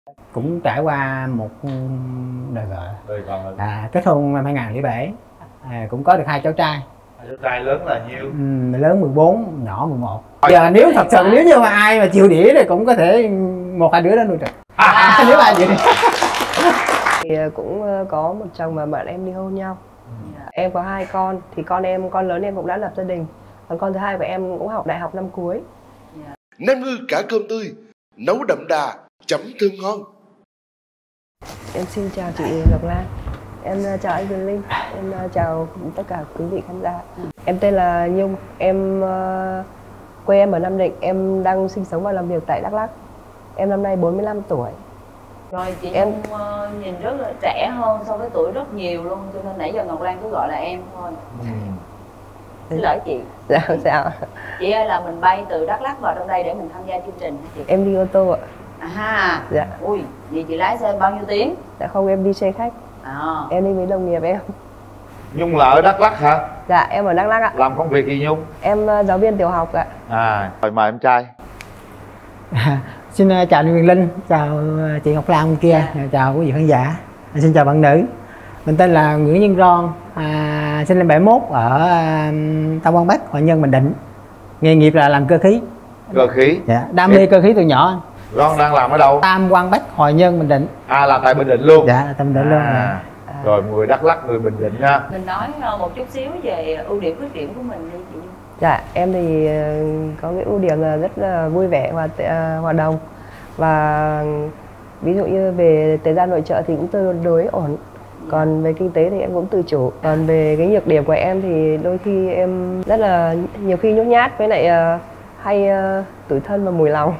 Cũng trải qua một đời vợ. Kết hôn năm 2007, cũng có được 2 cháu trai. Cháu trai lớn là nhiêu? Lớn 14, nhỏ 11. Giờ nếu thật sự nếu như mà ai mà chịu đĩa thì cũng có thể 1-2 đứa đó nuôi được. Nếu ai chịu đĩa. Thì cũng có một chồng và bạn em ly hôn nhau. Em có 2 con, thì con lớn em cũng đã lập gia đình. Còn con thứ hai của em cũng học đại học năm cuối. Nem ngư cá cơm tươi, nấu đậm đà, chấm thơm ngon. Em xin chào chị Ngọc Lan. Em chào anh Quyền Linh. Em chào tất cả quý vị khán giả. Em tên là Nhung. Quê em ở Nam Định. Em đang sinh sống và làm việc tại Đắk Lắk. Em năm nay 45 tuổi. Rồi chị Nhung nhìn rất là trẻ hơn so với tuổi rất nhiều luôn, cho nên nãy giờ Ngọc Lan cứ gọi là em thôi. Xin lỗi chị. Dạ sao? Chị ơi, là mình bay từ Đắk Lắk vào trong đây để mình tham gia chương trình hả chị? Em đi ô tô ạ. Dạ. Ui, vậy chị lái xe bao nhiêu tiếng? Dạ không, em đi xe khách. Em đi với đồng nghiệp em. Nhung là ở Đắk Lắk hả? Dạ, em ở Đắk Lắk ạ. Làm công việc gì Nhung? Em giáo viên tiểu học ạ. Rồi mời em trai. Xin chào anh Quyền Linh, chào chị Ngọc Lan bên kia, chào quý vị khán giả. Xin chào bạn nữ. Mình tên là Nguyễn Nhân Ron, sinh năm 71 ở Tam Quan Bắc, Hoài Nhân, Bình Định. Nghề nghiệp là làm cơ khí. Cơ khí? Dạ, đam mê cơ khí từ nhỏ. Ron đang làm ở đâu? Tam Quan Bắc, Hoài Nhân, Bình Định. Làm tại Bình Định luôn? Dạ, tại Bình Định luôn. Rồi người Đắk Lắk, người Bình Định nha. Mình nói một chút xíu về ưu điểm khuyết điểm của mình đi chị Nhung. Dạ, em thì có cái ưu điểm là rất là vui vẻ và hòa đồng. Và ví dụ như về thời gian nội trợ thì cũng tương đối ổn. Còn về kinh tế thì em cũng tự chủ. Còn về cái nhược điểm của em thì đôi khi em rất là nhiều khi nhút nhát, với lại hay tủi thân và mùi lòng.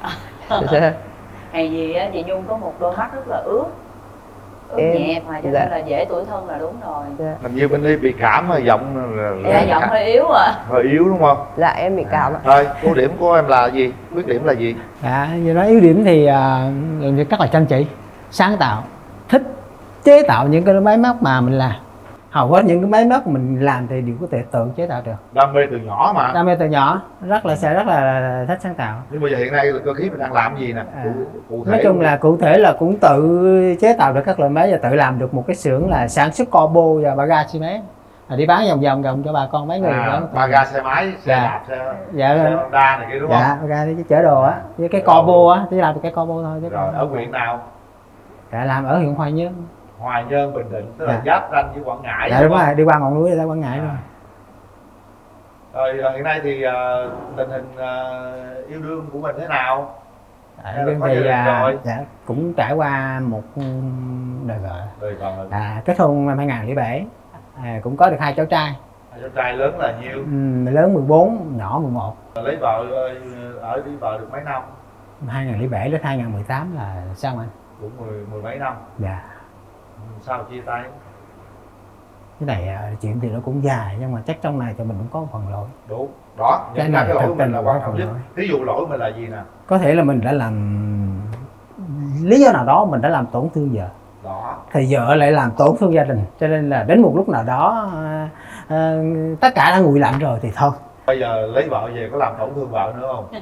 Hay gì á, chị Nhung có một đôi mắt rất là ướt nhẹ mà, cho nên là dễ tủi thân là đúng rồi. Hình như bên đây bị cảm mà giọng giọng hơi yếu à. Hơi yếu đúng không? Dạ em bị cảm ạ. Thôi, ưu điểm của em là gì? Khuyết điểm là gì? Giờ nói ưu điểm thì làm việc rất là chăm chỉ, sáng tạo, thích chế tạo những cái máy móc mà mình làm. Hầu hết những cái máy móc mình làm thì đều có thể tự chế tạo được. Đam mê từ nhỏ mà. Đam mê từ nhỏ, rất là thích sáng tạo. Nhưng mà giờ hiện nay là cơ khí mình đang làm gì nè? Cụ thể nói chung là cụ thể là cũng tự chế tạo được các loại máy và tự làm được một cái xưởng là sản xuất combo và ba ga xe máy, đi bán vòng vòng cho bà con mấy người. Ba ga xe máy, xe đạp, xe Honda này kia đúng không? Dạ, ba ga đi chở đồ á, với cái combo á, chỉ làm được cái combo thôi. Rồi ở huyện nào? Dạ, làm ở huyện Hoài Nhơn. Hoài Nhơn, Bình Định, tức là giáp ranh với Quảng Ngãi. Dạ đúng rồi, đi qua ngọn núi ra Quảng Ngãi rồi. Rồi hiện nay thì tình hình yêu đương của mình thế nào? Yêu đương thì dạ, cũng trải qua một đời vợ. Kết hôn năm 2007, cũng có được 2 cháu trai. 2 cháu trai lớn là nhiêu? Lớn 14, nhỏ 11. Lấy vợ ở đi vợ được mấy năm? 2007 đến 2018 là sao anh? Cũng mười mấy năm. Dạ. Sao chia tay? Cái này chuyện thì nó cũng dài, nhưng mà chắc trong này thì mình cũng có một phần lỗi. Đúng. Đó, những cái lỗi của mình là quan trọng nhất. Ví dụ lỗi của mình là gì nè? Có thể là mình đã làm lý do nào đó mình đã làm tổn thương vợ. Đó. Thì vợ lại làm tổn thương gia đình, cho nên là đến một lúc nào đó tất cả đã nguội lạnh rồi thì thôi. Bây giờ lấy vợ về có làm tổn thương vợ nữa không?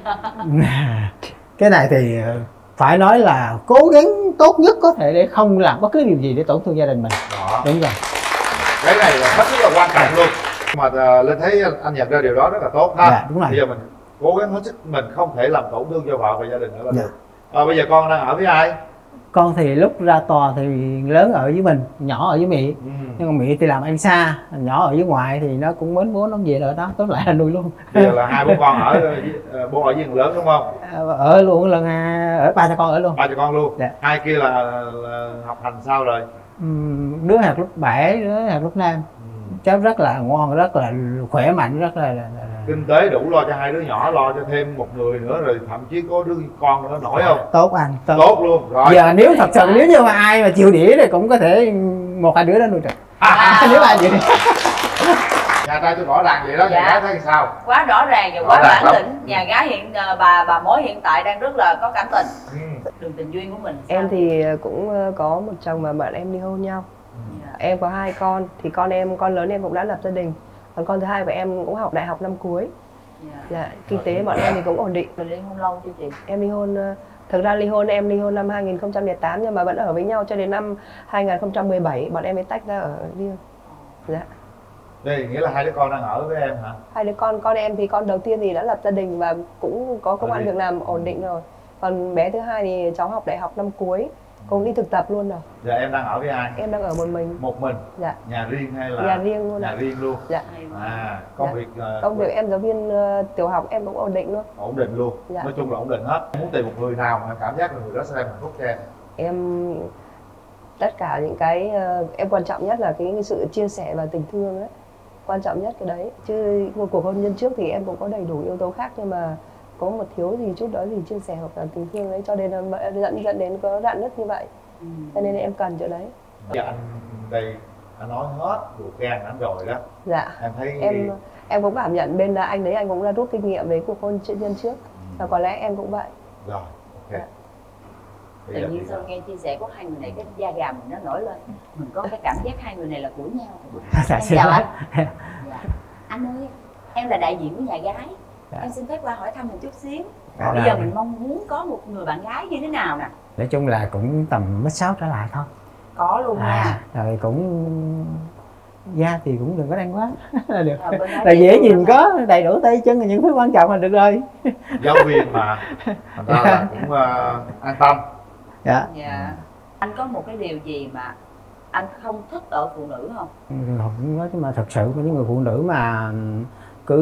Cái này thì phải nói là cố gắng tốt nhất có thể để không làm bất cứ điều gì để tổn thương gia đình mình. Đó. Đúng rồi. Cái này là rất là quan trọng luôn. Mà Linh thấy anh nhận ra điều đó rất là tốt ha. Dạ, đúng rồi. Bây giờ mình cố gắng hết sức, mình không thể làm tổn thương cho vợ và gia đình nữa là được. Bây giờ con đang ở với ai? Con thì lúc ra tòa thì lớn ở với mình, nhỏ ở với Mỹ. Nhưng mà Mỹ thì làm ăn xa, nhỏ ở với ngoại thì nó cũng mến bố nó về ở đó, tốt lại là nuôi luôn. Bây giờ là 2 bố con ở, bố ở với người lớn đúng không? Ở luôn, lần ở 3 cha con ở luôn. 3 cha con luôn. Dạ. 2 kia là học hành sao rồi? Đứa học lớp 7, đứa học lớp 5. Cháu rất là ngoan, rất là khỏe mạnh, rất là kinh tế đủ lo cho 2 đứa nhỏ, lo cho thêm một người nữa, rồi thậm chí có đứa con nữa nổi không? Tốt anh, tốt luôn. Rồi giờ nếu thật sự nếu như mà ai mà chịu đĩa thì cũng có thể 1-2 đứa đó nuôi được. Nếu ai chịu đĩa. Nhà trai tôi rõ ràng vậy đó. Nhà gái thấy sao? Quá rõ ràng và quá bản lĩnh. Nhà gái bà mối hiện tại đang rất là có cảm tình. Đường tình duyên của mình sao? Em thì cũng có một chồng và bạn em ly hôn nhau. Em có 2 con, thì con lớn em cũng đã lập gia đình. Còn con thứ hai của em cũng học đại học năm cuối. Kinh tế bọn em thì cũng ổn định. Mình ly hôn lâu chưa chị? Em ly hôn Thực ra em ly hôn năm 2008 nhưng mà vẫn ở với nhau cho đến năm 2017 bọn em mới tách ra ở riêng. Dạ. Đây nghĩa là hai đứa con đang ở với em hả? Hai đứa con em thì con đầu tiên thì đã lập gia đình và cũng có công ăn việc làm ổn định rồi. Còn bé thứ hai thì cháu học đại học năm cuối, cũng đi thực tập luôn rồi. Giờ em đang ở với ai? Em đang ở một mình. Một mình? Dạ. Nhà riêng hay là? Nhà riêng luôn. Nhà riêng luôn. Dạ. Công dạ. việc công việc em giáo viên tiểu học em cũng ổn định luôn. Ổn định luôn. Dạ. Nói chung là ổn định hết. Muốn tìm một người nào mà em cảm giác là người đó sẽ đem hạnh phúc cho em? Em tất cả những cái em quan trọng nhất là cái sự chia sẻ và tình thương đấy, quan trọng nhất cái đấy. Chứ một cuộc hôn nhân trước thì em cũng có đầy đủ yếu tố khác nhưng mà có một thiếu gì chút đó thì chia sẻ hoặc là tình thương đấy, cho nên là dẫn đến có rạn nứt như vậy. Cho nên em cần chỗ đấy. Giờ anh đây anh nói hết ruột gan anh rồi đó. Dạ. Em thấy em cũng cảm nhận bên là anh đấy, anh cũng đã rút kinh nghiệm về cuộc hôn nhân trước và có lẽ em cũng vậy. Rồi, ok. Dạ. Tự nhiên sau nghe chia sẻ của hai người này cái da gà mình nó nổi lên, mình có cái cảm giác hai người này là của nhau. Em chào anh. Dạ. Anh ơi, em là đại diện của nhà gái. Em xin phép qua hỏi thăm một chút xíu. Bây giờ mình mong muốn có một người bạn gái như thế nào nè? Nói chung là cũng tầm mét 6 trở lại thôi. Có luôn nha. Rồi cũng da thì cũng đừng có đen quá là được. Là dễ nhìn có đầy đủ tay chân là những thứ quan trọng là được rồi. Giáo viên mà thành ra là cũng an tâm. Dạ. Dạ. Anh có một cái điều gì mà anh không thích ở phụ nữ không? Không nói mà thật sự với những người phụ nữ mà cứ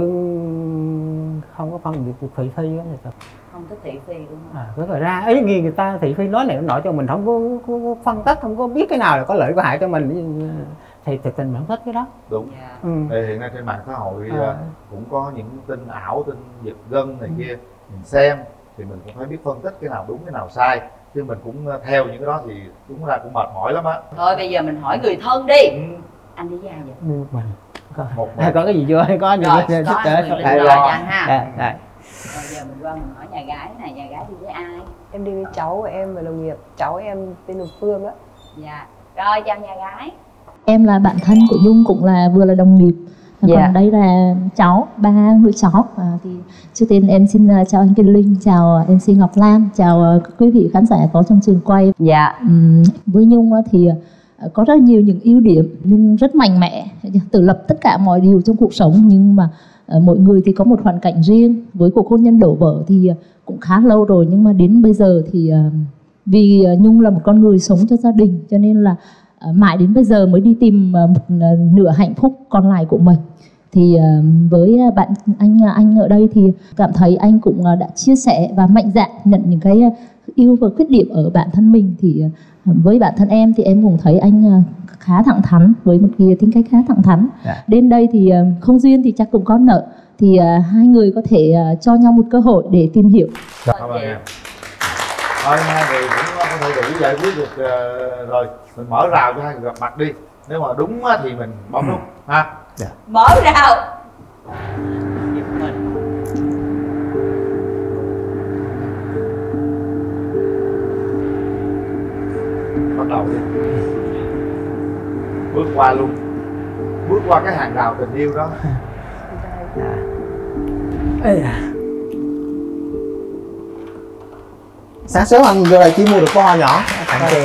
không có phân biệt được thị phi đó thì Không thích thị phi đúng không? rất là ra ấy người ta thị phi nói này nói cho mình không có phân tích, không có biết cái nào là có lợi có hại cho mình thì thực tình mình không thích cái đó. Đúng. Dạ. Thì hiện nay trên mạng xã hội cũng có những tin ảo, tin giật gân này kia, mình xem thì mình cũng phải biết phân tích cái nào đúng cái nào sai, chứ mình cũng theo những cái đó thì đúng ra cũng mệt mỏi lắm á. Thôi bây giờ mình hỏi người thân đi. Anh đi ra vậy? Mình Một mình. có cái gì chưa hay có gì Rồi, giúp có đỡ anh Quyền Linh cho anh ha. Rồi giờ mình qua mình hỏi nhà gái này, nhà gái đi với ai? Em đi với cháu của em và đồng nghiệp, cháu em tên là Phương đó. Dạ. Rồi chào nhà gái. Em là bạn thân của Nhung, cũng là vừa là đồng nghiệp. Còn đây là cháu, ba người cháu. Thì trước tiên em xin chào anh Kiên Linh, chào MC Ngọc Lan, chào quý vị khán giả có trong trường quay. Dạ. Với Nhung thì có rất nhiều những ưu điểm. Nhung rất mạnh mẽ, tự lập tất cả mọi điều trong cuộc sống, nhưng mà mỗi người thì có một hoàn cảnh riêng. Với cuộc hôn nhân đổ vỡ thì cũng khá lâu rồi, nhưng mà đến bây giờ thì vì Nhung là một con người sống cho gia đình, cho nên là mãi đến bây giờ mới đi tìm một nửa hạnh phúc còn lại của mình. Thì với bạn anh ở đây thì cảm thấy anh cũng đã chia sẻ và mạnh dạn nhận những cái ưu và khuyết điểm ở bản thân mình. Thì với bản thân em thì em cũng thấy anh khá thẳng thắn, với một cái tính cách khá thẳng thắn. Đến đây thì không duyên thì chắc cũng có nợ, thì hai người có thể cho nhau một cơ hội để tìm hiểu. Cảm ơn em. Thôi hai người cũng có thể đủ giải quyết được rồi, mình mở rào cho hai người gặp mặt đi. Nếu mà đúng thì mình bấm nút ha. Mở rào. Giật mình. Bắt đầu đi. Bước qua luôn. Bước qua cái hàng rào tình yêu đó. Sáng sớm anh vô đây chỉ mua được bó hoa nhỏ tặng tiền.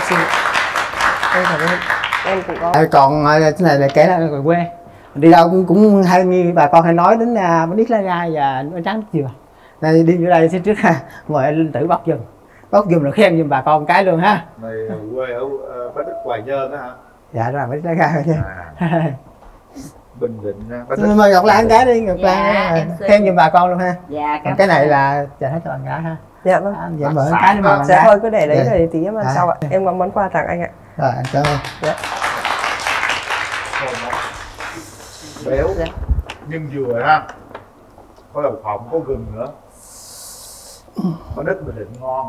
Em cũng có. Còn cái này là kể là người quê đi đâu cũng hay như bà con hay nói đến bánh ít lá gai và bánh tráng dừa. Này đi vô đây xin trước ha, mời anh Linh Tử bóc giùm là khen giùm bà con cái luôn ha. Này quê ở Bến Đức Hoài Nhơn đó hả? Dạ rồi bánh ít lá gai nha. Bình Định. Mời Ngọc Lan cái đi, Ngọc Lan khen giùm bà con luôn ha. Dạ. Còn cái này là trả hết cho bạn gái ha. Dạ vâng. Dạ mở cái nữa mà. Dạ thôi cứ để đấy rồi tí em ăn sau ạ. Em có món quà tặng anh ạ. Rồi anh cảm ơn. Dạ. Béo nhưng vừa ha, có đậu phộng, có gừng nữa. Có đất Bình Định ngon.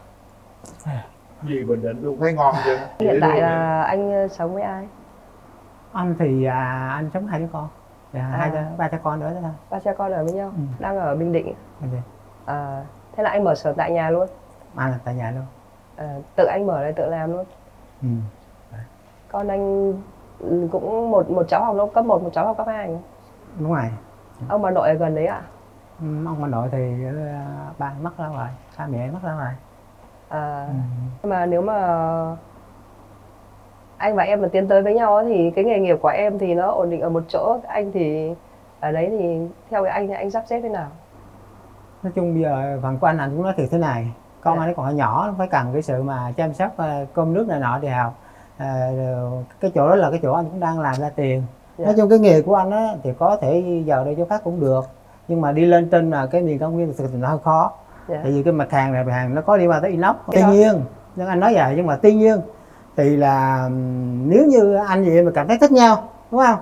Gì Bình Định luôn thấy ngon chưa? Hiện tại là anh sống với ai? Anh thì anh sống hai đứa con. Ba cha con nữa đó thôi. Ba cha con ở với nhau. Đang ở Bình Định. Thế là anh mở xưởng tại nhà luôn? Anh là tại nhà luôn. Tự anh mở lại tự làm luôn. Con anh cũng một cháu học lớp cấp 1, một cháu học cấp 2. Đúng rồi. Ông bà nội ở gần đấy ạ? Ông bà nội thì ba mất lâu rồi, ba mẹ mất lâu rồi. Nhưng mà nếu mà anh và em mà tiến tới với nhau thì cái nghề nghiệp của em thì nó ổn định ở một chỗ, anh thì ở đấy thì theo anh thì anh sắp xếp thế nào? Nói chung bây giờ phần của anh cũng nói thiệt thế này, con anh còn nhỏ, nó phải cần cái sự mà chăm sóc cơm nước này nọ thì học. Cái chỗ đó là cái chỗ anh cũng đang làm ra tiền. Nói chung cái nghề của anh á thì có thể giờ đây chỗ khác cũng được, nhưng mà đi lên trên là cái miền Cao Nguyên thì nó hơi khó. Tại vì cái mặt hàng này hàng nó có đi qua tới inox. Tuy nhiên, nhưng anh nói vậy, nhưng mà tuy nhiên thì là nếu như anh chị em mà cảm thấy thích nhau, đúng không?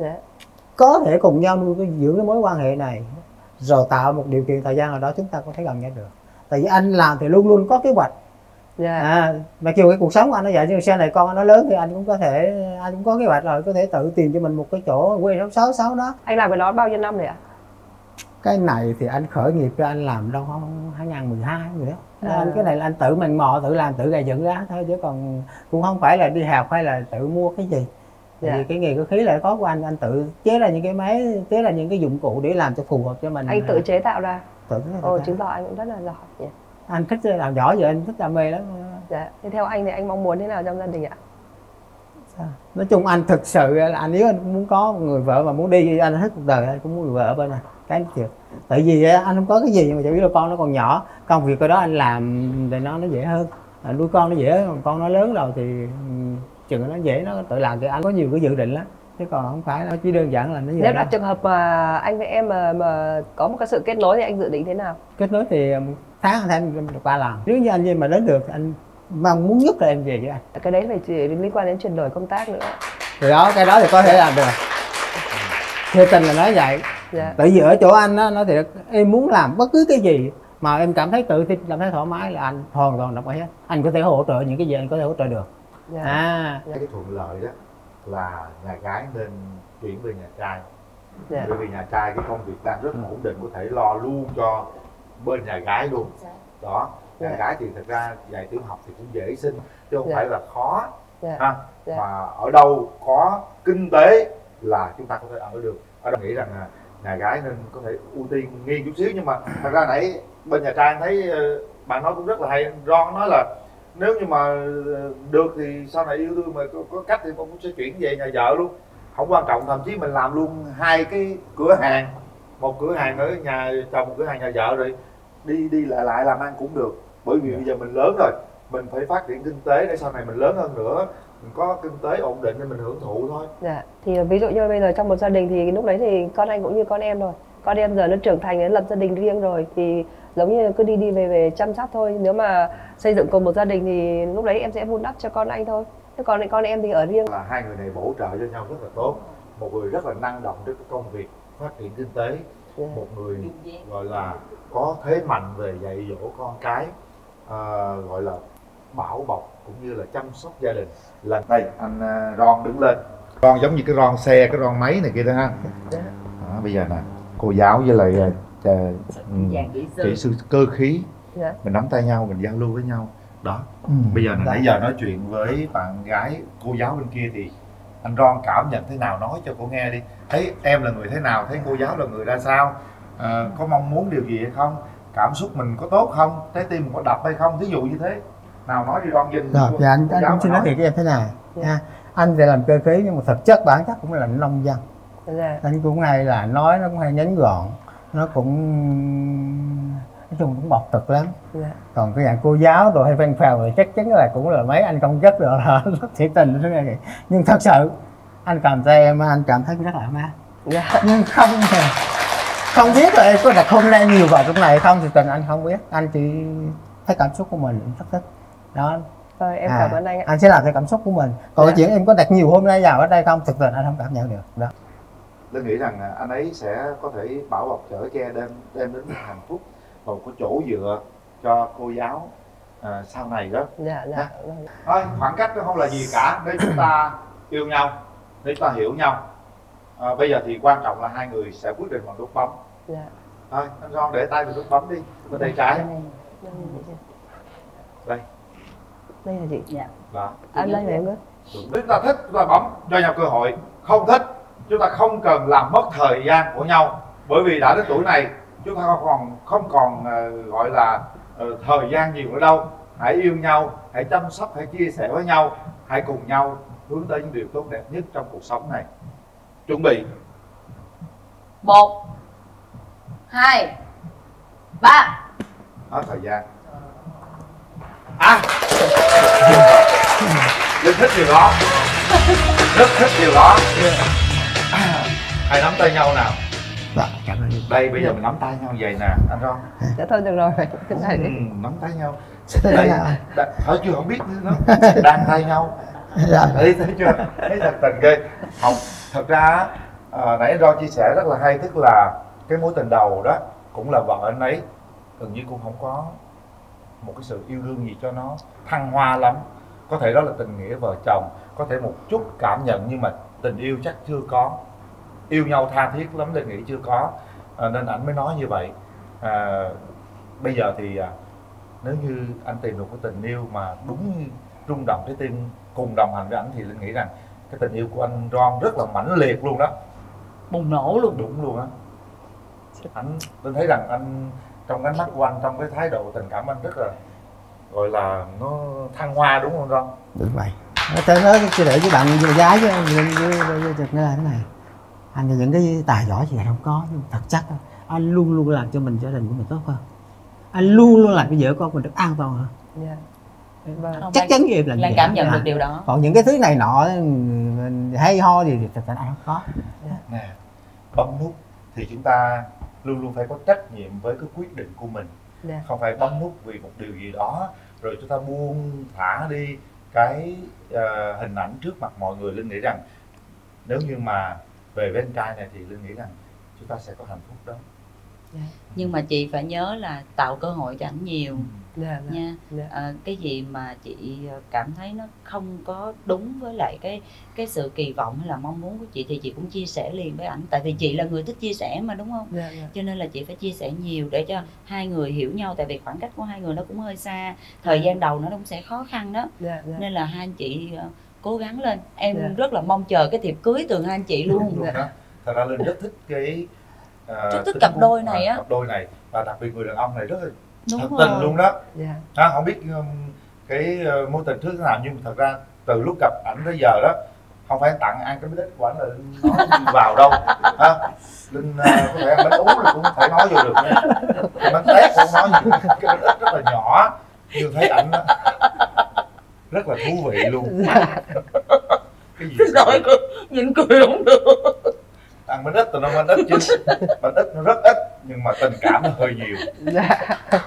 Có thể cùng nhau nuôi dưỡng cái mối quan hệ này, rồi tạo một điều kiện thời gian nào đó chúng ta có thể gần nhau được. Tại vì anh làm thì luôn luôn có kế hoạch. Mặc dù cái cuộc sống của anh nó vậy, nhưng sau này con anh nó lớn thì anh cũng có thể, anh cũng có kế hoạch rồi, có thể tự tìm cho mình một cái chỗ quê xấu đó. Anh làm cái đó bao nhiêu năm rồi ạ? Cái này thì anh khởi nghiệp cho anh làm đâu không 2012 rồi đó. Anh cái này là anh tự mình mò, tự làm, tự gầy dựng ra thôi, chứ còn cũng không phải là đi học hay là tự mua cái gì. Vì cái nghề cơ khí là có của anh tự chế ra những cái máy, chế ra những cái dụng cụ để làm cho phù hợp cho mình. Anh tự chế tạo ra? Tự chứng tỏ anh cũng rất là giỏi nhỉ? Anh thích làm giỏi vậy, anh thích đam mê lắm. Thế theo anh thì anh mong muốn thế nào trong gia đình ạ? Nói chung anh thực sự là anh, nếu anh muốn có một người vợ mà muốn đi, anh thích cuộc đời anh cũng muốn người vợ ở bên này. Cái chuyện tại vì anh không có cái gì, nhưng mà chỉ biết là con nó còn nhỏ, công việc cái đó anh làm thì nó dễ hơn. Nuôi con nó dễ, còn con nó lớn rồi thì chừng nó dễ, nó tự làm thì anh có nhiều cái dự định lắm, chứ còn không phải là chỉ đơn giản là nó vậy. Nếu là trường hợp mà anh với em mà có một cái sự kết nối thì anh dự định thế nào? Kết nối thì tháng anh thêm được 3 lần. Nếu như anh mà đến được thì anh mong muốn nhất là em về với anh. Cái đấy phải chỉ liên quan đến chuyển đổi công tác nữa. Thì đó, cái đó thì có thể làm được. Thiệt tình là nói vậy. Tại vì ở chỗ anh á, nói thiệt, em muốn làm bất cứ cái gì mà em cảm thấy tự tin, cảm thấy thoải mái là anh hoàn toàn đồng ý hết. Anh có thể hỗ trợ những cái gì anh có thể hỗ trợ được. Cái thuận lợi đó là nhà gái nên chuyển về nhà trai. Bởi vì nhà trai cái công việc đang rất ổn định, có thể lo luôn cho bên nhà gái luôn. Đó, nhà gái thì thật ra dạy tiểu học thì cũng dễ sinh, chứ không phải là khó. Mà ở đâu có kinh tế là chúng ta có thể ở được. Ở đây nghĩ rằng là nhà gái nên có thể ưu tiên nghiêng chút xíu, nhưng mà thật ra nãy bên nhà trai thấy bạn nói cũng rất là hay. Ron nói là nếu như mà được thì sau này yêu đương mà có cách thì cũng sẽ chuyển về nhà vợ luôn, không quan trọng. Thậm chí mình làm luôn 2 cái cửa hàng, một cửa hàng ở nhà chồng, một cửa hàng nhà vợ, rồi đi lại làm ăn cũng được. Bởi vì bây giờ mình lớn rồi, mình phải phát triển kinh tế để sau này mình lớn hơn nữa, mình có kinh tế ổn định để mình hưởng thụ thôi. Thì ví dụ như bây giờ trong một gia đình thì lúc đấy thì con anh cũng như con em rồi. Con em giờ nó trưởng thành, nó lập gia đình riêng rồi thì giống như cứ đi về chăm sóc thôi. Nếu mà xây dựng cùng một gia đình thì lúc đấy em sẽ vun đắp cho con anh thôi. Thế còn con em thì ở riêng. Là hai người này bổ trợ cho nhau rất là tốt. Một người rất là năng động trong cái công việc phát triển kinh tế, một người gọi là có thế mạnh về dạy dỗ con cái, gọi là bảo bọc cũng như là chăm sóc gia đình. Lần đây anh Ron đứng lên. Ron giống như cái Ron xe, cái Ron máy này kia đó ha. Bây giờ nè, cô giáo với lại kỹ sư cơ khí, mình nắm tay nhau, mình giao lưu với nhau đó. Bây giờ nãy giờ nói chuyện với bạn gái cô giáo bên kia thì anh Ron cảm nhận thế nào, nói cho cô nghe đi. Thấy em là người thế nào, thấy cô giáo là người ra sao, có mong muốn điều gì hay không, cảm xúc mình có tốt không, trái tim mình có đập hay không, thí dụ như thế nào, nói đi Ron dinh. Rồi dạ, anh cũng xin nói thiệt với em thế này nha. Anh thì làm cơ khí nhưng mà thực chất bản chất cũng là nông dân. Anh cũng hay là nói nó cũng hay nhánh gọn, nó cũng nói chung cũng bộc trực lắm. Còn cái dạng cô giáo rồi hay phèn phèo thì chắc chắn là cũng là mấy anh công chức rồi là rất thiệt tình thế này. Nhưng thật sự anh cầm tay em anh cảm thấy rất là mát. Nhưng không biết là em có đặt hôm nay nhiều vào trong này không thì tình anh không biết. Anh chỉ thấy cảm xúc của mình rất thích đó. Rồi em cảm ơn anh ạ. Anh sẽ làm theo cảm xúc của mình. Còn cái chuyện em có đặt nhiều hôm nay vào ở đây không, thực tình anh không cảm nhận được đó. Linh nghĩ rằng anh ấy sẽ có thể bảo bọc chở che đem đến hạnh phúc và một cái chỗ dựa cho cô giáo sau này đó. Thôi khoảng cách nó không là gì cả, nếu chúng ta yêu nhau, nếu chúng ta hiểu nhau. Bây giờ thì quan trọng là hai người sẽ quyết định bằng nút bấm. Thôi anh Ron để tay vào nút bấm đi, bên tay trái. Đây là gì? Đó. Anh đây em ơi. Chúng ta thích chúng ta bấm cho nhau cơ hội, không thích chúng ta không cần làm mất thời gian của nhau, bởi vì đã đến tuổi này chúng ta không còn gọi là thời gian nhiều nữa đâu. hãy yêu nhau, hãy chăm sóc, hãy chia sẻ với nhau, hãy cùng nhau hướng tới những điều tốt đẹp nhất trong cuộc sống này. Chuẩn bị 1 2 3. Hết thời gian. Linh thích điều đó, rất thích điều đó. Hãy nắm tay nhau nào. Dạ, cảm ơn. Đây bây giờ mình nắm tay nhau vậy nè anh Ron. Dạ thôi được rồi, cái này đi. Nắm tay nhau. Đây, thôi chưa không biết nữa, đang tay nhau. Dạ. Thấy chưa? Thấy thật tình ghê. Không, thật ra nãy anh Ron chia sẻ rất là hay, tức là cái mối tình đầu đó cũng là vợ anh ấy gần như cũng không có một cái sự yêu đương gì cho nó thăng hoa lắm. Có thể đó là tình nghĩa vợ chồng, có thể một chút cảm nhận, nhưng mà tình yêu chắc chưa có. Yêu nhau tha thiết lắm Linh nghĩ chưa có, nên ảnh mới nói như vậy. Bây giờ thì nếu như anh tìm được cái tình yêu mà đúng rung động trái tim, cùng đồng hành với ảnh, thì Linh nghĩ rằng cái tình yêu của anh Ron rất là mãnh liệt luôn đó, Bùng nổ luôn. đúng luôn á. Linh thấy rằng anh trong ánh mắt của anh, trong cái thái độ tình cảm anh rất là gọi là nó thăng hoa, đúng không Ron? Đúng vậy. Nó chỉ để với bạn với gái chứ trực nó là thế này. Anh thì những cái tài giỏi gì không có, nhưng thật chắc anh luôn luôn làm cho mình, gia đình của mình tốt hơn. Anh luôn luôn làm cho vợ con mình được an toàn hơn. Dạ. Vâng. Chắc chắn với em là Lan vậy. cảm nhận được điều đó. Còn những cái thứ này nọ hay ho thì thật sự anh không có. Nè, bấm nút thì chúng ta luôn luôn phải có trách nhiệm với cái quyết định của mình. Dạ. Không phải bấm nút vì một điều gì đó rồi chúng ta buông thả đi cái hình ảnh trước mặt mọi người. Linh nghĩ rằng nếu như mà về với anh trai này thì Linh nghĩ rằng chúng ta sẽ có hạnh phúc đó. Dạ. Nhưng mà chị phải nhớ là tạo cơ hội cho ảnh nhiều Dạ. nha. Dạ. Cái gì mà chị cảm thấy nó không có đúng với lại cái sự kỳ vọng hay là mong muốn của chị thì chị cũng chia sẻ liền với ảnh, tại vì chị là người thích chia sẻ mà, đúng không? Dạ. Dạ. Cho nên là chị phải chia sẻ nhiều để cho hai người hiểu nhau, tại vì khoảng cách của hai người nó cũng hơi xa, thời gian đầu nó cũng sẽ khó khăn đó. Dạ. Dạ. Nên là hai anh chị cố gắng lên. Em Dạ. rất là mong chờ cái thiệp cưới từ hai anh chị luôn. Đúng đó. Thật ra Linh rất thích cái Rất thích cặp đôi này á. cặp đôi này, và đặc biệt người đàn ông này rất là Đúng thật rồi. tình luôn đó. Dạ. Không biết cái mối tình trước thế nào, nhưng thật ra từ lúc gặp ảnh tới giờ đó, không phải tặng ăn cái bít ích của ảnh là Linh nói vào đâu Linh có thể ăn bánh ú là cũng phải nói vô được nha, bánh tét cũng nói gì, cái bít ích rất là nhỏ, nhưng thấy ảnh rất là thú vị luôn. Cái gì Rồi nhìn cười không được. ăn bánh ít thì nó bánh ít chứ bánh ít nó rất ít, nhưng mà tình cảm nó hơi nhiều. Dạ.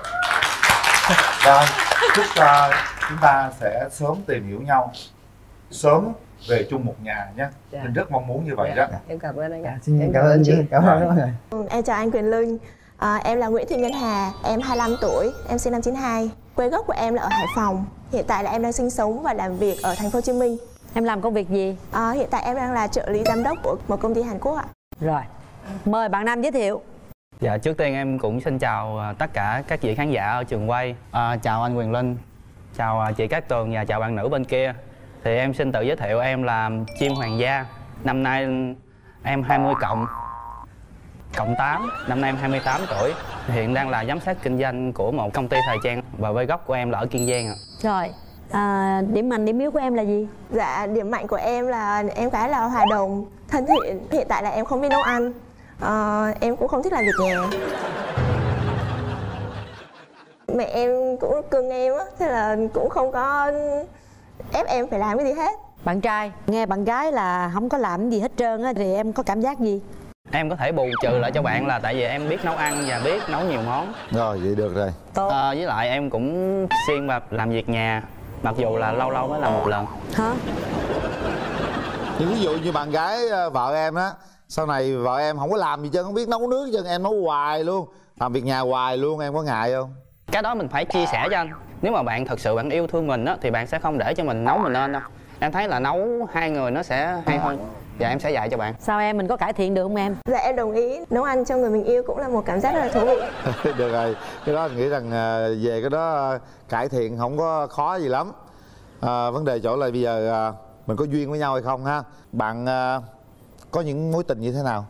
Và chúc chúng ta sẽ sớm tìm hiểu nhau, sớm về chung một nhà nhé. Dạ. Mình rất mong muốn như vậy đó. Em cảm ơn anh ạ. Xin Em cảm ơn chị. Cảm ơn mọi người. Em chào anh Quyền Linh. Em là Nguyễn Thị Ngân Hà, em 25 tuổi, em sinh năm 92. Quê gốc của em là ở Hải Phòng. Hiện tại là em đang sinh sống và làm việc ở thành phố Hồ Chí Minh. Em làm công việc gì? Hiện tại em đang là trợ lý giám đốc của một công ty Hàn Quốc ạ. Rồi, mời bạn Nam giới thiệu. Dạ, trước tiên em cũng xin chào tất cả các vị khán giả ở trường quay. Chào anh Quyền Linh, chào chị Cát Tường và chào bạn nữ bên kia. Thì em xin tự giới thiệu, em là Chim Hoàng Gia. Năm nay em 20 cộng 8, năm nay em 28 tuổi. Hiện đang là giám sát kinh doanh của một công ty thời trang và quê gốc của em là ở Kiên Giang ạ. Rồi, điểm mạnh điểm yếu của em là gì? Dạ, điểm mạnh của em là em khá là hòa đồng, thân thiện. Hiện tại là em không biết nấu ăn. Em cũng không thích làm việc nhà. Mẹ em cũng cưng em á, thế là cũng không có ép em phải làm cái gì hết. Bạn trai, nghe bạn gái là không có làm gì hết trơn á thì em có cảm giác gì? Em có thể bù trừ lại cho bạn là tại vì em biết nấu ăn và biết nấu nhiều món. Rồi, vậy được rồi. Tốt. Với lại em cũng siêng và làm việc nhà, mặc dù là lâu lâu mới làm một lần. Hả? Nhưng ví dụ như bạn gái vợ em á, sau này vợ em không có làm gì chứ, không biết nấu nước chứ, em nấu hoài luôn, làm việc nhà hoài luôn, em có ngại không? Cái đó mình phải chia sẻ cho anh. Nếu mà bạn thật sự bạn yêu thương mình á thì bạn sẽ không để cho mình nấu mình lên đâu. Em thấy là nấu hai người nó sẽ hay hơn. Và em sẽ dạy cho bạn. Sao em, mình có cải thiện được không em? Dạ em đồng ý, nấu ăn cho người mình yêu cũng là một cảm giác rất là thú vị. Được rồi, cái đó anh nghĩ rằng về cái đó cải thiện không có khó gì lắm. Vấn đề chỗ là bây giờ mình có duyên với nhau hay không ha. Bạn có những mối tình như thế nào?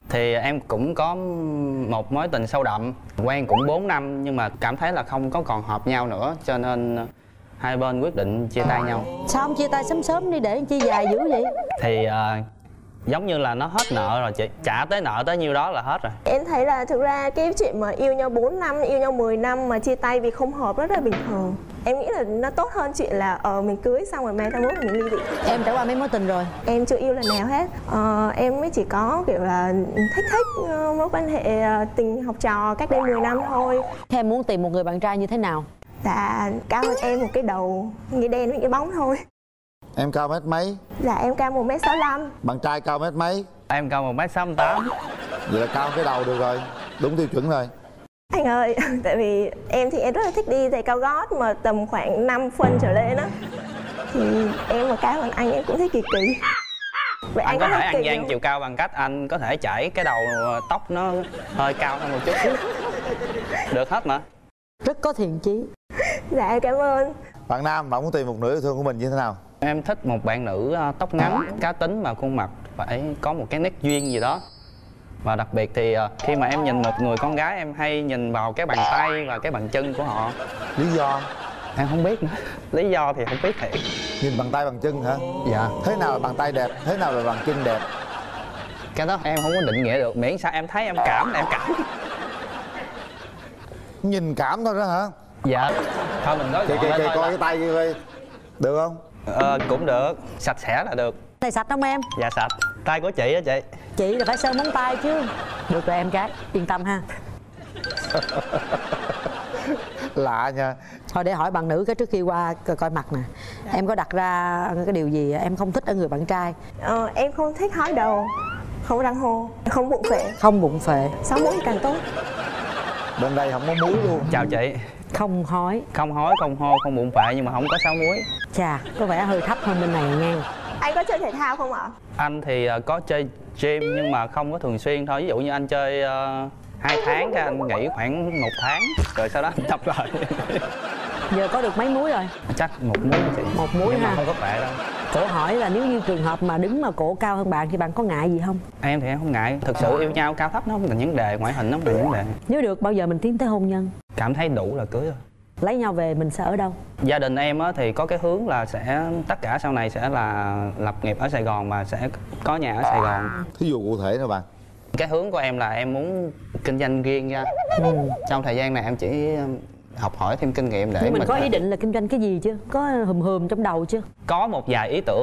Thì em cũng có một mối tình sâu đậm, quen cũng 4 năm nhưng mà cảm thấy là không có còn hợp nhau nữa, cho nên hai bên quyết định chia tay nhau. Sao không chia tay sớm sớm đi để chi dài dữ vậy? Thì giống như là nó hết nợ rồi chị, trả tới nợ tới nhiêu đó là hết rồi. Em thấy là thực ra cái chuyện mà yêu nhau 4 năm, yêu nhau 10 năm mà chia tay vì không hợp rất là bình thường. Em nghĩ là nó tốt hơn chuyện là mình cưới xong rồi mai 31 mình ly dị. Em trải qua mấy mối tình rồi? Em chưa yêu lần nào hết. Em mới chỉ có kiểu là thích mối quan hệ tình học trò cách đây 10 năm thôi. Thế em muốn tìm một người bạn trai như thế nào? Dạ cao hơn em một cái đầu, nghĩa đen với nghĩa bóng thôi. Em cao mét mấy? Dạ em cao 1m65. Bạn trai cao mét mấy? Em cao 1m68. Vậy là cao cái đầu được rồi, đúng tiêu chuẩn rồi. Anh ơi, tại vì em thì em rất là thích đi giày cao gót mà tầm khoảng 5 phân trở lên á. Thì em mà cao hơn anh em cũng thấy kỳ kỳ. Vậy Anh có thể ăn gian chiều cao bằng cách anh có thể chải cái đầu tóc nó hơi cao hơn một chút. Được hết mà. Rất có thiện chí. Dạ em cảm ơn. Bạn nam, bạn muốn tìm một nửa yêu thương của mình như thế nào? Em thích một bạn nữ tóc ngắn, cá tính và khuôn mặt phải có một cái nét duyên gì đó. Và đặc biệt thì khi mà em nhìn một người con gái em hay nhìn vào cái bàn tay và cái bàn chân của họ. Lý do? Em không biết nữa. Lý do thì không biết thiệt. Nhìn bàn tay bàn chân hả? Dạ. Thế nào là bàn tay đẹp, thế nào là bàn chân đẹp? Cái đó em không có định nghĩa được, miễn sao em thấy em cảm là em cảm. Nhìn cảm thôi đó hả? Dạ. Thôi mình nói Kìa coi cái tay kia coi. Được không? Cũng được, sạch sẽ là được. Tay sạch không em? Dạ sạch. Tay của chị á chị. Chị là phải sơn móng tay chứ. Được rồi em gái, yên tâm ha. Lạ nha. Thôi để hỏi bạn nữ cái trước khi qua coi mặt nè. Em có đặt ra cái điều gì em không thích ở người bạn trai? Em không thích hói đầu, không răng hô, không bụng phệ. Không bụng phệ. 6 mũi càng tốt. Bên đây không có muối luôn. Chào chị. Không hói. Không hói, không hô, không bụng phệ nhưng mà không có 6 múi. Chà, có vẻ hơi thấp hơn bên này nha. Anh có chơi thể thao không ạ? Anh thì có chơi gym nhưng mà không có thường xuyên thôi. Ví dụ như anh chơi 2 tháng cái anh nghỉ khoảng 1 tháng rồi sau đó anh tập lại. Giờ có được mấy múi rồi? Chắc 1 múi chị. 1 múi nhưng ha. mà không có phệ đâu. Cổ hỏi là nếu như trường hợp mà đứng mà cổ cao hơn bạn thì bạn có ngại gì không? Em thì em không ngại. Thực sự yêu nhau cao thấp nó không là vấn đề, ngoại hình nó không là vấn đề. Nếu được bao giờ mình tiến tới hôn nhân? Cảm thấy đủ là cưới rồi. Lấy nhau về mình sẽ ở đâu? Gia đình em á thì có cái hướng là sẽ tất cả sau này sẽ là lập nghiệp ở Sài Gòn và sẽ có nhà ở Sài Gòn. Thí dụ cụ thể nè bạn. Cái hướng của em là em muốn kinh doanh riêng ra. Trong thời gian này em chỉ học hỏi thêm kinh nghiệm để nhưng mình có ý định là kinh doanh cái gì chưa? Có hùm trong đầu chưa? Có một vài ý tưởng.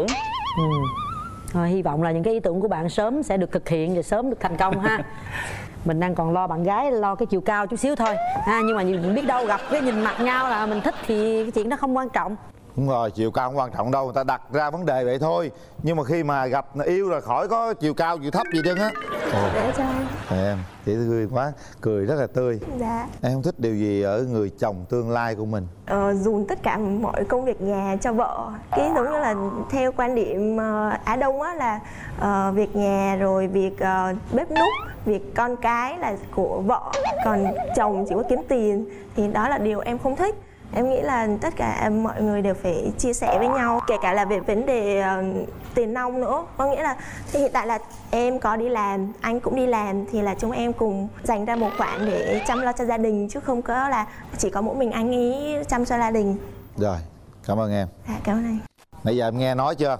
Rồi hy vọng là những cái ý tưởng của bạn sớm sẽ được thực hiện và sớm được thành công ha. Mình đang còn lo bạn gái, lo cái chiều cao chút xíu thôi ha, nhưng mà biết đâu gặp cái nhìn mặt nhau là mình thích thì cái chuyện đó không quan trọng. Đúng rồi, chiều cao không quan trọng đâu, người ta đặt ra vấn đề vậy thôi. Nhưng mà khi mà gặp yêu là khỏi có chiều cao chiều thấp gì trơn á. Để cho em, chị tươi quá, cười rất là tươi. Dạ. Em không thích điều gì ở người chồng tương lai của mình? Dùn tất cả mọi công việc nhà cho vợ. Cái giống như là theo quan điểm Á Đông á là việc nhà rồi việc bếp núc, việc con cái là của vợ, còn chồng chỉ có kiếm tiền, thì đó là điều em không thích. Em nghĩ là tất cả mọi người đều phải chia sẻ với nhau, kể cả là về vấn đề tiền nong nữa. Có nghĩa là thì hiện tại là em có đi làm, anh cũng đi làm, thì là chúng em cùng dành ra một khoản để chăm lo cho gia đình, chứ không có là chỉ có mỗi mình anh ấy chăm cho gia đình. Rồi, cảm ơn em. Dạ, cảm ơn anh. Nãy giờ em nghe nói chưa?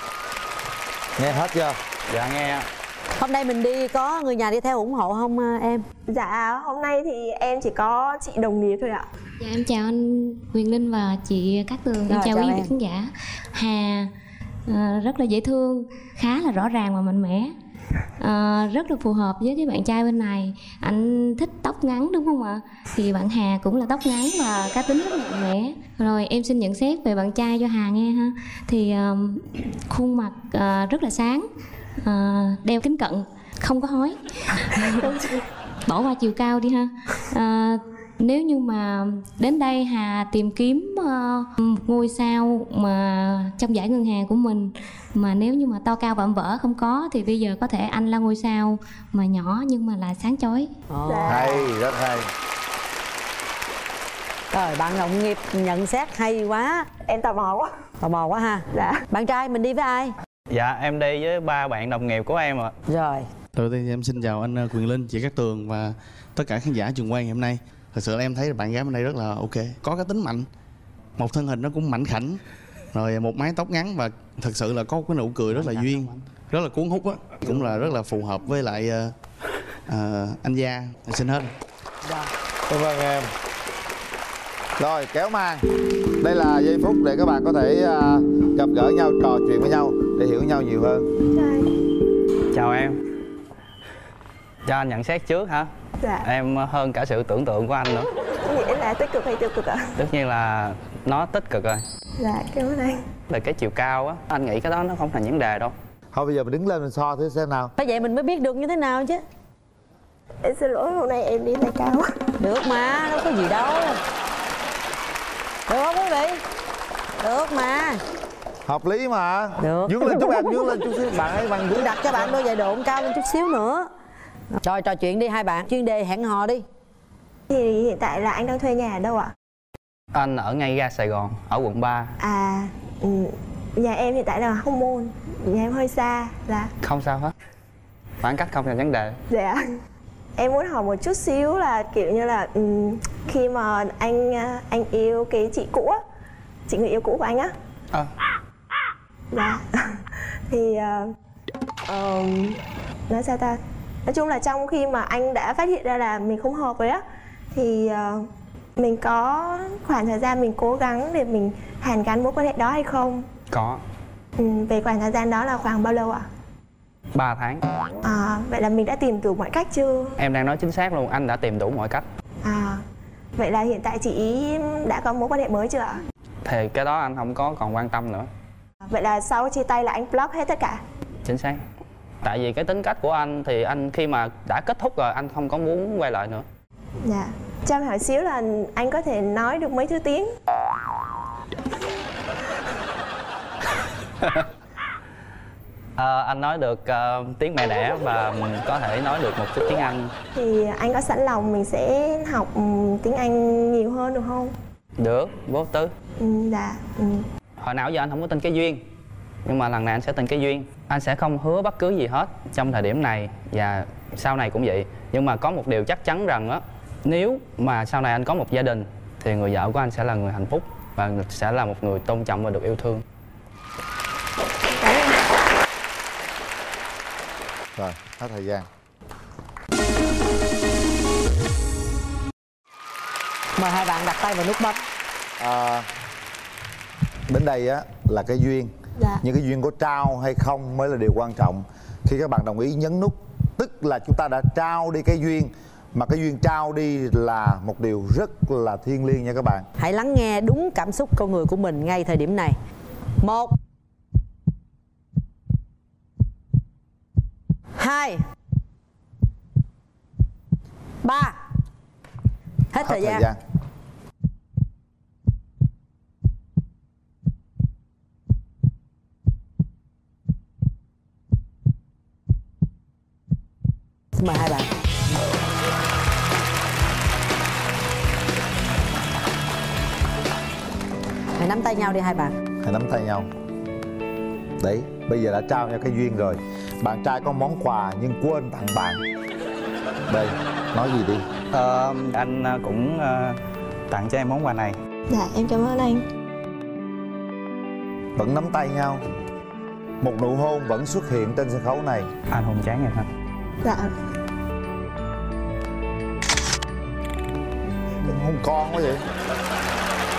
Nghe hết chưa? Dạ nghe. Hôm nay mình đi có người nhà đi theo ủng hộ không em? Dạ, hôm nay thì em chỉ có chị đồng nghiệp thôi ạ. Dạ em chào anh Quyền Linh và chị Cát Tường. Em chào quý vị khán giả. Hà rất là dễ thương, khá là rõ ràng và mạnh mẽ, rất là phù hợp với cái bạn trai bên này. Anh thích tóc ngắn đúng không ạ? Thì bạn Hà cũng là tóc ngắn và cá tính rất là mạnh mẽ. Rồi em xin nhận xét về bạn trai cho Hà nghe ha. Thì khuôn mặt rất là sáng, đeo kính cận, không có hói. Bỏ qua chiều cao đi ha. Nếu như mà đến đây Hà tìm kiếm một ngôi sao mà trong giải ngân hàng của mình, mà nếu như mà to cao vạm vỡ không có, thì bây giờ có thể anh là ngôi sao mà nhỏ nhưng mà là sáng chói. Hay, rất hay. Rồi bạn đồng nghiệp nhận xét hay quá. Em tò mò quá. Tò mò quá ha. Dạ. Bạn trai mình đi với ai? Dạ em đi với 3 bạn đồng nghiệp của em ạ. Rồi, Đầu tiên thì em xin chào anh Quyền Linh, chị Cát Tường và tất cả khán giả trường quay ngày hôm nay. Thật sự là em thấy bạn gái bên đây rất là ok, có cái tính mạnh, một thân hình nó cũng mảnh khảnh, rồi một mái tóc ngắn và thật sự là có cái nụ cười rất là duyên, rất là cuốn hút á, cũng là rất là phù hợp với lại anh Gia. Em xin hết. Cảm ơn em. Rồi kéo màn. Đây là giây phút để các bạn có thể gặp gỡ nhau, trò chuyện với nhau để hiểu nhau nhiều hơn. Chào em. Cho anh nhận xét trước hả? Dạ. Em hơn cả sự tưởng tượng của anh nữa. Nghĩa là tích cực hay tiêu cực ạ? Tất nhiên là nó tích cực rồi. Dạ, cảm ơn anh. Về cái chiều cao á, anh nghĩ cái đó nó không thành vấn đề đâu. Thôi bây giờ mình đứng lên mình so thử xem nào. Phải vậy mình mới biết được như thế nào chứ. Em xin lỗi, hôm nay em đi tay cao. Được mà, đâu có gì đâu. Được không quý vị? Được mà. Hợp lý mà. Được. Dướng lên chút em, dướng lên chút xíu. Bạn ấy bằng Tôi đặt cho bạn đôi giày độn cao lên chút xíu nữa. Rồi trò chuyện đi hai bạn, chuyên đề hẹn hò đi. Thì hiện tại là anh đang thuê nhà ở đâu ạ? Anh ở ngay ga Sài Gòn, ở quận 3. À, nhà em hiện tại là Hóc Môn. Nhà em hơi xa. Dạ. Không sao hết. Khoảng cách không thành vấn đề. Dạ. Em muốn hỏi một chút xíu là kiểu như là khi mà anh yêu cái chị cũ á, chị người yêu cũ của anh á. Dạ. Thì nói sao ta? Nói chung là trong khi mà anh đã phát hiện ra là mình không hợp với á, thì mình có khoảng thời gian mình cố gắng để mình hàn gắn mối quan hệ đó hay không? Có. Về khoảng thời gian đó là khoảng bao lâu ạ? 3 tháng. Vậy là mình đã tìm đủ mọi cách chưa? Em đang nói chính xác luôn, anh đã tìm đủ mọi cách. Vậy là hiện tại chị đã có mối quan hệ mới chưa ạ? Thì cái đó anh không có còn quan tâm nữa. Vậy là sau chia tay là anh block hết tất cả? Chính xác. Tại vì cái tính cách của anh thì anh khi mà đã kết thúc rồi anh không có muốn quay lại nữa. Dạ. Cho em hỏi xíu là anh có thể nói được mấy thứ tiếng? Anh nói được tiếng mẹ đẻ và có thể nói được một chút tiếng Anh. Thì anh có sẵn lòng mình sẽ học tiếng Anh nhiều hơn được không? Được, vô tư. Dạ. Hồi nào giờ anh không có tin cái duyên, nhưng mà lần này anh sẽ tin cái duyên. Anh sẽ không hứa bất cứ gì hết trong thời điểm này và sau này cũng vậy. Nhưng mà có một điều chắc chắn rằng á, nếu mà sau này anh có một gia đình thì người vợ của anh sẽ là người hạnh phúc và sẽ là một người tôn trọng và được yêu thương. Rồi, hết thời gian. Mời hai bạn đặt tay vào nút bấm. Đến đây á là cái duyên. Dạ. Nhưng cái duyên có trao hay không mới là điều quan trọng. Khi các bạn đồng ý nhấn nút, tức là chúng ta đã trao đi cái duyên. Mà cái duyên trao đi là một điều rất là thiêng liêng nha các bạn. Hãy lắng nghe đúng cảm xúc con người của mình ngay thời điểm này. 1 2 3. Hết thời gian. Xin mời hai bạn. Hãy nắm tay nhau đi hai bạn. Hãy nắm tay nhau. Đấy, bây giờ đã trao nhau cái duyên rồi. Bạn trai có món quà nhưng quên tặng bạn. Đây, nói gì đi. Anh cũng tặng cho em món quà này. Dạ, em cảm ơn anh. Vẫn nắm tay nhau. Một nụ hôn vẫn xuất hiện trên sân khấu này. Anh hôn chán em hả? Dạ. Hôn con quá vậy.